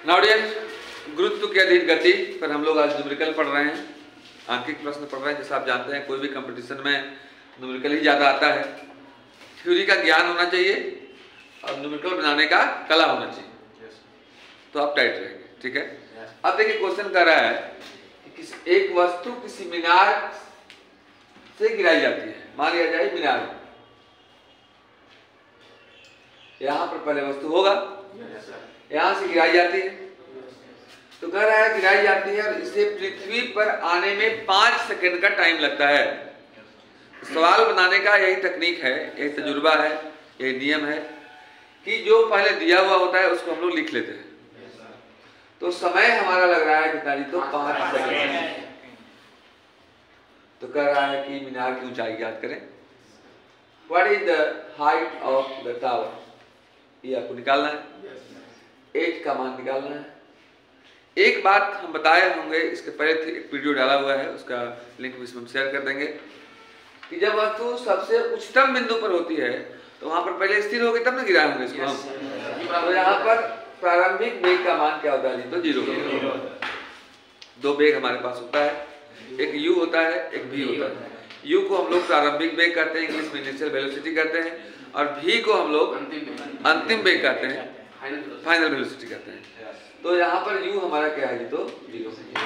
Now dear, गुरुत्व के अधीन गति पर हम लोग आज न्यूमेरिकल पढ़ रहे हैं, आंकिक प्रश्न पढ़ रहे हैं। जैसा आप जानते हैं कोई भी कंपटीशन में न्यूमेरिकल ही ज़्यादा आता है। थ्योरी का ज्ञान होना चाहिए और न्यूमेरिकल बनाने का कला होना चाहिए, तो आप टाइट रहेंगे। ठीक है, अब देखिए क्वेश्चन कर रहा है कि एक वस्तु किसी मीनार से गिराई जाती है। मान लिया जाए मीनार, यहां पर पहले वस्तु होगा, यहां से गिराई जाती है, तो कह रहा है गिराई जाती है और इसे पृथ्वी पर आने में 5 सेकंड का टाइम लगता है। सवाल बनाने का यही तकनीक है, यही तजुर्बा है, यही नियम है कि जो पहले दिया हुआ होता है उसको हम लोग लिख लेते हैं। तो समय हमारा लग रहा है कितना जी, तो 5 सेकंड। तो कह रहा है कि मीनार की ऊंचाई ज्ञात करें। What is the height of the tower, ये आपको निकालना है, एच का मान निकालना है। एक बात हम बताए होंगे, इसके पहले एक वीडियो डाला हुआ है, उसका लिंक भी इसमें शेयर कर देंगे कि जब वस्तु सबसे उच्चतम बिंदु पर होती है तो वहां पर पहले स्थिर होगी तब ना गिराए होंगे इसको हम। तो यहाँ पर प्रारंभिक वेग का मान क्या होता है जी, तो 0। 2 वेग हमारे पास होता है, एक u होता है, एक v होता है। u को हम लोग प्रारंभिक वेग कहते हैं, इंग्लिश में इनिशियल वेलोसिटी कहते हैं, और v को हम लोग अंतिम वेग कहते हैं, फाइनल वेलोसिटी कहते हैं। तो यहाँ पर u हमारा क्या है जी, तो 0।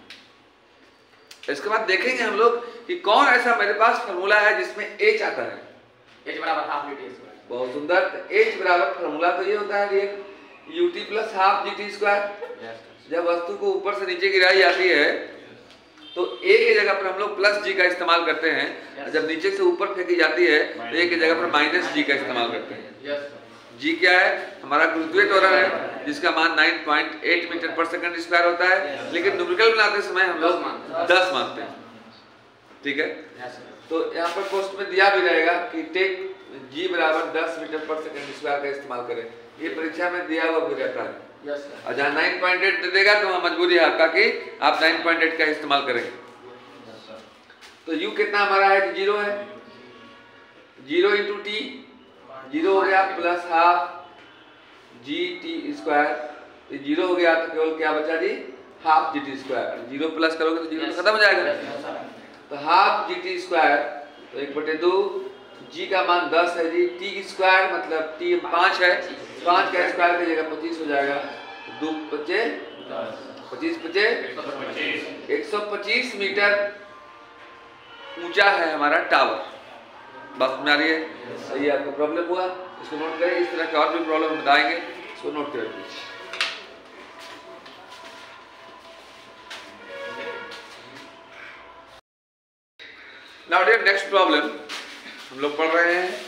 इसके बाद देखेंगे हम लोग कि कौन ऐसा मेरे पास फॉर्मूला है जिसमें h आता है, h बराबर हाफ gt स्क्वायर। बहुत सुंदर। तो h बराबर फॉर्मूला तो ये होता है ut plus half gt square. जब वस्तु को ऊपर से नीचे गिराई जाती है तो a की जगह पर हम लोग प्लस g का इस्तेमाल करते हैं, जब नीचे से ऊपर फेंकी जाती है तो a की जगह पर माइनस g का इस्तेमाल करते हैं। g क्या है, हमारा गुरुत्वीय त्वरण है जिसका मान 9.8 मीटर पर सेकंड स्क्वायर होता है, लेकिन न्यूमेरिकल बनाते समय हम लोग 10 मानते हैं। ठीक है, तो यहाँ पर पोस्ट में दिया भी रहेगा कि टेक g बराबर 10 मीटर पर सेकंड स्क्वायर का इस्तेमाल करें। ये परीक्षा में दिया हुआ भी रहता है, और जहाँ 9.8 दे देगा तो वहाँ मजबूरी है आपका कि आप 9.8 का इस्तेमाल करेंगे। तो u कितना हमारा है कि 0 है, 0 इंटू टी, 0 हो गया plus half G T square. 0 हो गया तो केवल क्या बचा G, half G T square. 0 plus करोगे तो 0 तो खत्म हो जाएगा, तो हाफ जी टी स्क्वायर, तो 1/2, जी का मान 10 है जी, टी स्क्वायर मतलब टी 5 है, 5 का स्क्वायर की जगह 25 हो जाएगा। 2 25 25 125 मीटर ऊंचा है हमारा टावर। बात में आ रही है? सही, आपको प्रॉब्लम हुआ, इसको नोट करें। इस तरह के और भी प्रॉब्लम बताएंगे, इसको नोट करें। नाउ डियर, नेक्स्ट प्रॉब्लम हम लोग पढ़ रहे हैं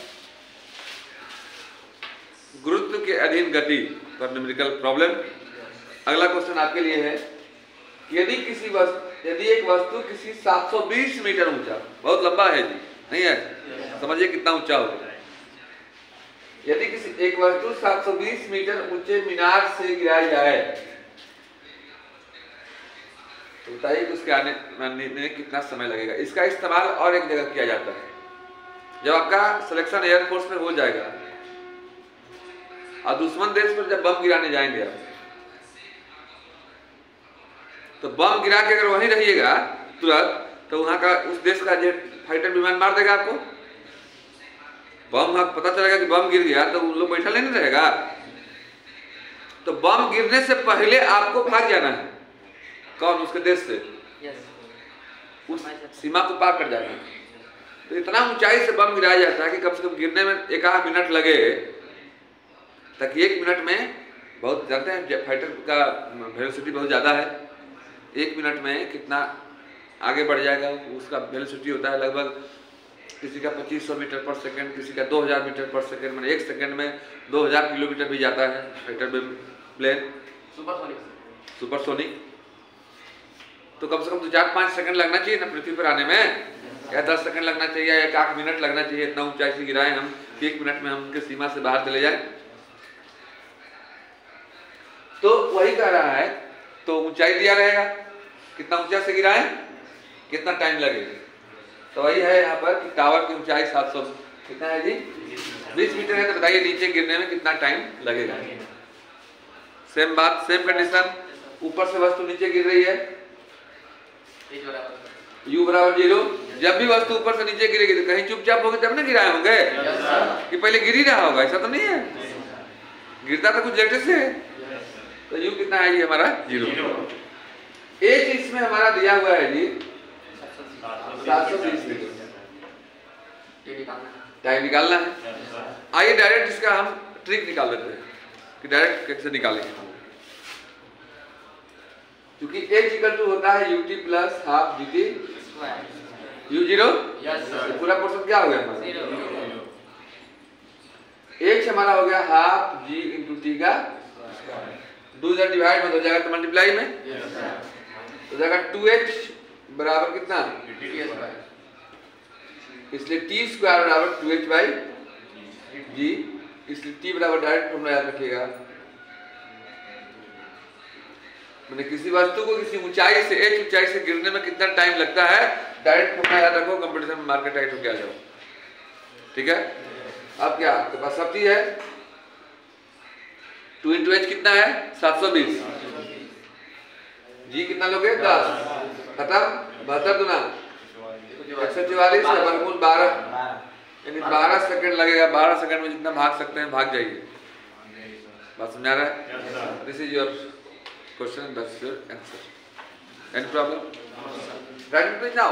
गुरुत्व के अधीन गति पर न्यूमेरिकल प्रॉब्लम। अगला क्वेश्चन आपके लिए है, यदि एक वस्तु किसी 720 मीटर ऊंचा, बहुत लंबा है जी, नहीं है, समझिए कितना ऊंचा होगा। यदि एक वस्तु 720 मीटर ऊंचे मीनार से गिराई जाए तो बताइए कि उसके आने में कितना समय लगेगा। इसका इस्तेमाल और एक जगह किया जाता है, जब आपका सिलेक्शन एयरफोर्स में हो जाएगा और दुश्मन देश पर जब बम गिराने जाएंगे आप, तो बम गिरा के अगर वहीं रहिएगा तुरंत, तो वहां का उस देश का जेट फाइटर विमान मार देगा आपको। बम पता चलेगा कि बम गिर गया तो उन लोग बैठा नहीं रहेगा, तो बम गिरने से पहले आपको भाग जाना है। कौन, उसके देश से, उस सीमा को पार कर जाना है। तो इतना ऊंचाई से बम गिराया जाता है कि कम से कम गिरने में 1 मिनट लगे, ताकि 1 मिनट में, बहुत जानते हैं फाइटर का वेलोसिटी बहुत ज़्यादा है, 1 मिनट में कितना आगे बढ़ जाएगा। उसका वेलोसिटी होता है लगभग किसी का 2500 मीटर पर सेकंड, किसी का 2000 मीटर पर सेकंड, मैंने 1 सेकंड में 2000 किलोमीटर भी जाता है फाइटर प्लेन, सुपरसोनिक। तो कम से कम 4-5 सेकंड लगना चाहिए ना पृथ्वी पर आने में, या 10 सेकंड लगना चाहिए, या 1 मिनट लगना चाहिए। इतना ऊंचाई से गिराए हम, 1 मिनट में हम उनके सीमा से बाहर चले जाए। तो वही कह रहा है, तो ऊंचाई दिया रहेगा, कितना ऊंचा से गिराए, कितना टाइम लगेगा। तो वही है यहाँ पर कि टावर की ऊंचाई 700 कितना है जी, 20 मीटर है। तो बताइए नीचे गिरने में कितना टाइम लगेगा। सेम बात, सेम कंडीशन, ऊपर से वस्तु नीचे गिर रही है, u बराबर 0। जब भी वस्तु ऊपर से नीचे गिरेगी तो कहीं चुपचाप होगी तब ना गिराए होंगे, कि पहले गिर ही रहा होगा, ऐसा तो नहीं है, गिरता तो कुछ लेटेस्ट है। तो u कितना है ये हमारा 0। एच इसमें हमारा दिया हुआ है जी 720 मीटर, टाइम निकालना है। आइए डायरेक्ट इसका हम ट्रिक निकाल लेते हैं कि डायरेक्ट कैसे निकालेंगे। क्योंकि एच इक्वल टू होता है ut plus half gt u 0, पूरा पोर्शन क्या हो गया हमारा, एच हमारा हो गया हाफ g इंटू टी का, 2 इधर डिवाइड में हो जाएगा तो मल्टीप्लाई में हो जाएगा 2h बराबर कितना, इसलिए t स्क्वायर बराबर 2h बाई g, इसलिए t बराबर डायरेक्ट फॉर्मूला याद रखिएगा, मैंने किसी वस्तु को किसी ऊंचाई से h ऊंचाई से गिरने में कितना टाइम लगता है डायरेक्ट फॉर्मूला याद रखो, कंपटीशन में मार्केट टाइट होके आ जाओ। ठीक है, अब क्या आपके पास सब चीज है, 2 इंटू एच कितना है 720, जी कितना लोगे 10, खत्म, 72 दुना 144 या वर्गमूल 12, यानी 12 सेकंड लगेगा, 12 सेकंड में जितना भाग सकते हैं भाग जाइए। बात समझ आ रहा है? This is your question and that's your answer. Any problem? Write it please now.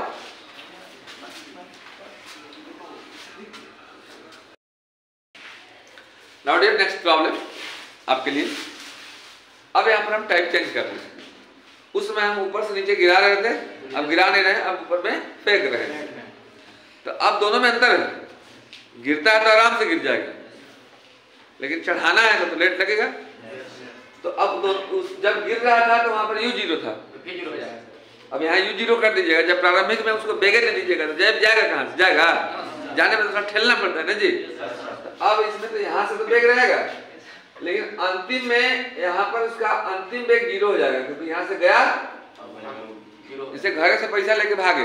Now dear next problem आपके लिए, अब यहाँ पर हम टाइप चेंज कर रहे हैं, उसमें हम ऊपर से नीचे गिरा रहे थे, अब गिरा नहीं रहे, अब ऊपर में फेंक रहे हैं, तो अब दोनों में अंतर है, गिरता है तो आराम से गिर जाएगा, लेकिन चढ़ाना है तो लेट लगेगा। तो अब जब गिर रहा था तो वहां पर u 0 था, अब यहाँ u 0 कर दीजिएगा, जब प्रारंभिक में उसको बेगे नहीं दीजिएगा तो जब जाएगा कहाँ से, जाएगा जाने में तो थोड़ा ठेलना पड़ता है ना जी। तो अब इसमें तो यहाँ से तो बेग रहेगा, लेकिन अंतिम में यहाँ पर उसका अंतिम बेग 0 हो जाएगा, क्योंकि यहाँ से गया, इसे घर से पैसा लेके भागे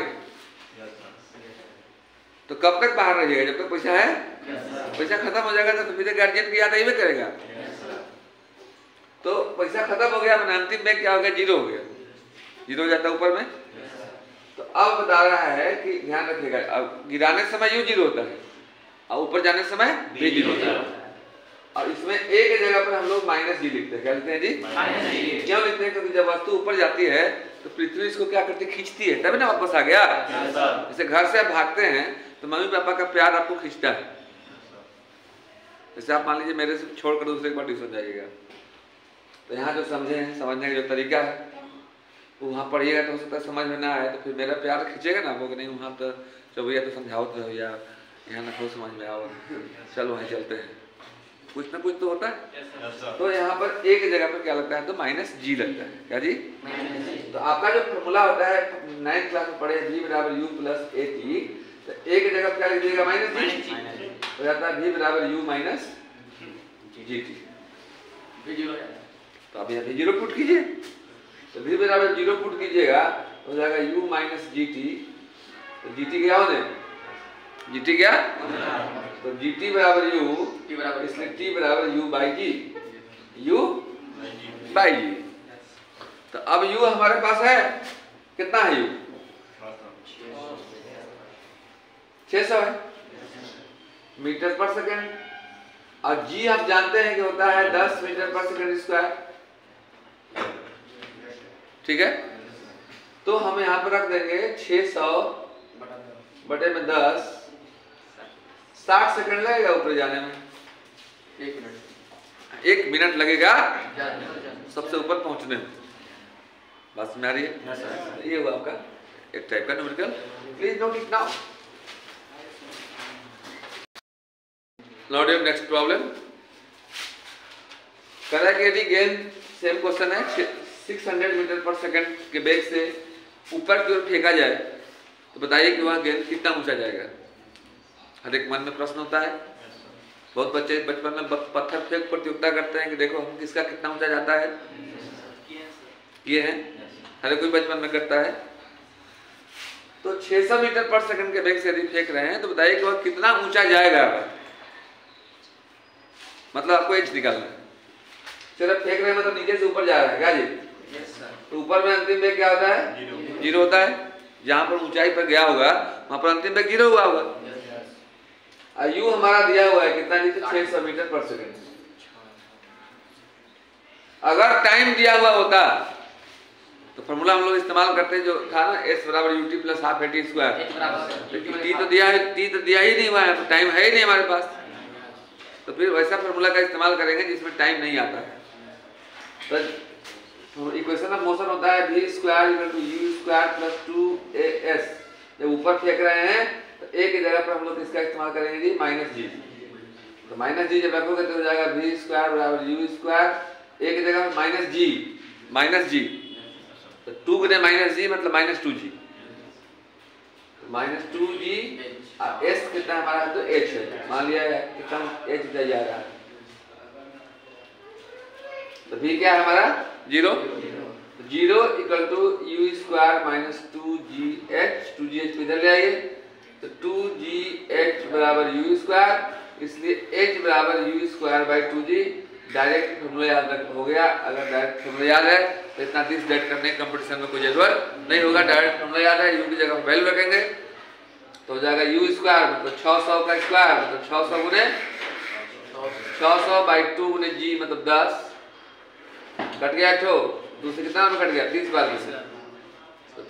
तो कब तक बाहर रहिएगा, जब तक पैसा है, पैसा खत्म हो जाएगा तो फिर गार्जियन की याद आइए करेगा, तो पैसा खत्म हो गया, मैंने अंतिम में क्या हो गया 0 हो गया, 0 हो जाता है ऊपर में। तो अब बता रहा है कि ध्यान रखिएगा, अब गिराने समय u 0 होता है और ऊपर जाने समय v 0 होता है, और इसमें एक जगह पर हम लोग -g लिखते हैं, क्या लिखते हैं जी, क्यों लिखते हैं, क्योंकि जब वस्तु ऊपर जाती है तो पृथ्वी इसको क्या करती है, खींचती है, तभी ना वापस आ गया। जैसे घर से आप भागते हैं तो मम्मी पापा का प्यार आपको खींचता है, जैसे आप मान लीजिए मेरे से छोड़कर दूसरे के पास ट्यूशन जाइएगा, तो यहाँ जो समझे हैं, समझने का जो तरीका है वो वहाँ पढ़िएगा तो हो सकता है समझ में ना आए, तो फिर मेरा प्यार खींचेगा ना, वो कि नहीं वहाँ तो भैया तो समझाओ तो भैया यहाँ ना हो समझ में आओ, चलो वहीं चलते हैं, कुछ ना कुछ तो होता है। तो यहाँ पर एक जगह पर क्या लगता है, तो -g लगता है, क्या जी, तो आपका जो फॉर्मूला होता है 9th क्लास में पढ़े, v बराबर u प्लस at, तो एक जगह क्या लिख दीजिएगा -g, हो जाता है v बराबर u माइनस gt, तो आप यहाँ 0 पुट कीजिए, तो v बराबर 0 पुट कीजिएगा हो जाएगा u माइनस gt, तो gt क्या होने, gt क्या, तो gt बराबर u, इसलिए t बराबर u by g, u by g। तो अब u हमारे पास है, कितना है u, 600 है मीटर पर सेकेंड, और g हम जानते हैं कि होता है 10 मीटर पर सेकेंड स्क्वायर, ठीक है। तो हम यहाँ पर रख देंगे 600 बटे में 10, 60 सेकंड लगेगा ऊपर जाने में, 1 मिनट लगेगा सबसे ऊपर पहुंचने में। बात समझ आ रही है? ये हुआ आपका एक टाइप का numerical, please note it now. Now dear next problem, कह रहा है कि यदि गेंद, सेम क्वेश्चन है, 600 मीटर पर सेकंड के वेग से ऊपर की ओर फेंका जाए तो बताइए कि वह गेंद कितना ऊंचा जाएगा। हर एक मन में प्रश्न होता है, बहुत बच्चे बचपन में पत्थर फेंक प्रतियोगिता करते हैं कि देखो हम किसका कितना ऊंचा जाता है, किए हैं, हर कोई बचपन में करता है। तो 600 मीटर पर सेकंड के वेग से यदि फेंक रहे हैं तो बताइए कि वह कितना ऊंचा जाएगा, मतलब आपको एच निकालना है। सिर्फ फेंक रहे हैं मतलब नीचे से ऊपर जा रहा है क्या जी? Yes sir. तो ऊपर में अंतिम वेग क्या होता है? जीरो होता है। जहां पर ऊंचाई पर गया होगा वहां पर अंतिम वेग जीरो हुआ होगा। और यू हमारा दिया हुआ है कितना जी? 600 मीटर पर सेकंड। अगर टाइम दिया हुआ होता तो फॉर्मूला हम लोग इस्तेमाल करते जो था ना, s बराबर ut plus half at square. T तो दिया है, टी तो दिया ही नहीं हुआ है, तो टाइम है ही नहीं हमारे पास, तो फिर वैसा फॉर्मूला का इस्तेमाल करेंगे जिसमें टाइम नहीं आता है। तो इक्वेशन ऑफ मोशन होता है v square equal to u square plus 2as। जब ऊपर फेंक रहे हैं तो a की जगह पर हम लोग इसका इस्तेमाल करेंगे जी माइनस जी। तो माइनस जी जब रखोगे तो हो जाएगा v स्क्वायर बराबर u स्क्वायर, a की जगह माइनस जी, तो 2 गुने माइनस जी मतलब माइनस 2g, माइनस 2g। और s कितना हमारा तो h है, मान लिया कितना h दिया जा रहा है, तो v क्या है हमारा? Zero. Zero equal to u square minus 2gh, 2gh को इधर ले आइए, तो 2gh बराबर u स्क्वायर, इसलिए h बराबर u square by 2g। Direct formula याद हो गया। अगर डायरेक्ट फॉर्मूला याद है तो इतना दिस डेट करने कंपटीशन में कोई जरूरत नहीं होगा। डायरेक्ट फॉर्मूला याद है, u की जगह वैल्यू रखेंगे तो हो जाएगा u स्क्वायर मतलब 600 का स्क्वायर मतलब 600 गुने 600 बाई 2 गुने g मतलब 10, कट गया ठो दूसरे कितना में कट गया 30 बार में से, तो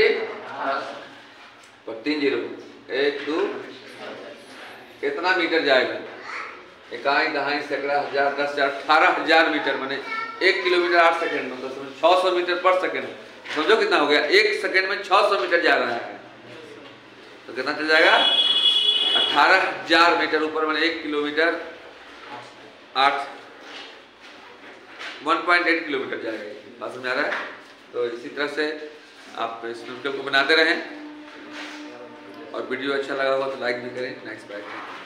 76 और 3 जीरो 1 2 कितना मीटर जाएगा? इकाई दहाई सैकड़ा हजार 10,000 18,000 मीटर, माने 1 किलोमीटर 8 सेकंड मतलब 600 मीटर पर सेकंड। समझो कितना हो गया? 1 सेकंड में 600 मीटर जा रहा है, तो कितना चल जाएगा? 18,000 मीटर ऊपर माने 1 किलोमीटर 1.8 किलोमीटर जाएगा। बात समझ आ रहा है? तो इसी तरह से आप इस वीडियो को बनाते रहें, और वीडियो अच्छा लगा हो तो लाइक भी करें। Next bye.